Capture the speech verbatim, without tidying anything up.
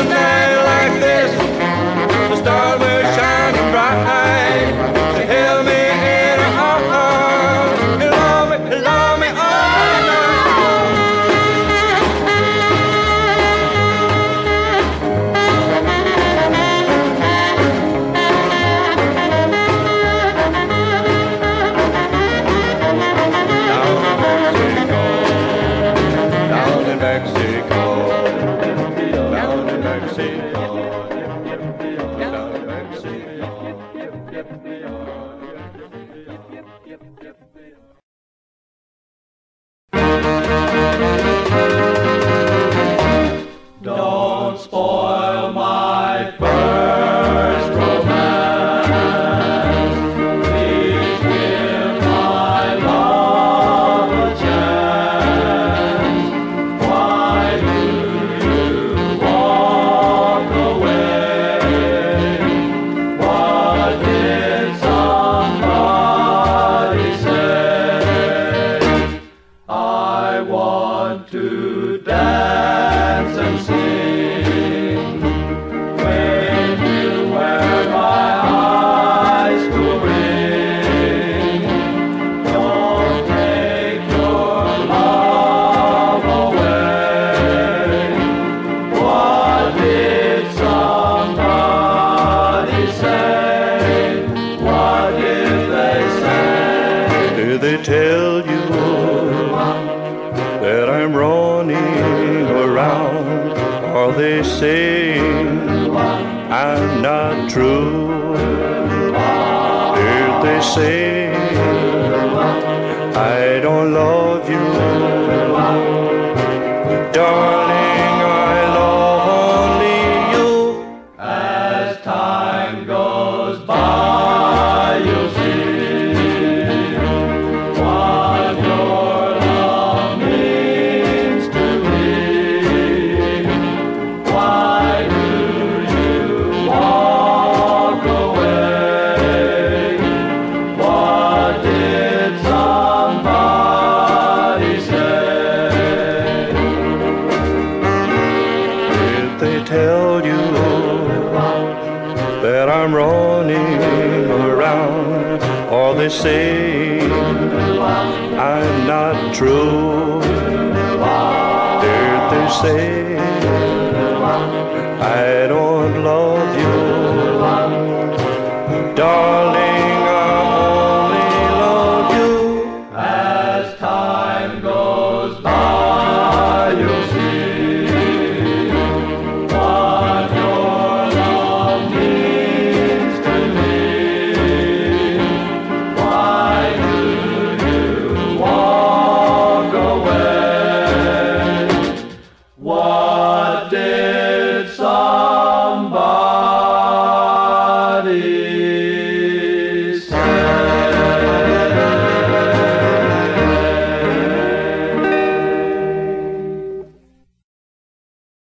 one night like this, the stars were shining bright. She held me in her arms, and loved me, loved me all night long. Down in Mexico, down in Mexico, down in Mexico. Don't spoil my first romance. Please give my love a chance. Why do you walk away? What did somebody say? I want to dance and sing when you wear my eyes to ring. Don't take your love away. What did somebody say? What did they say? Did they tell you that I'm running around? Or they say I'm not true? Did they say I don't love you? Darling, I love only you. As time goes by, you'll see what your love means to me. Why do you walk away? What did somebody say? Did they tell you that I'm running around? Or they say I'm not true? Did they say I don't love you?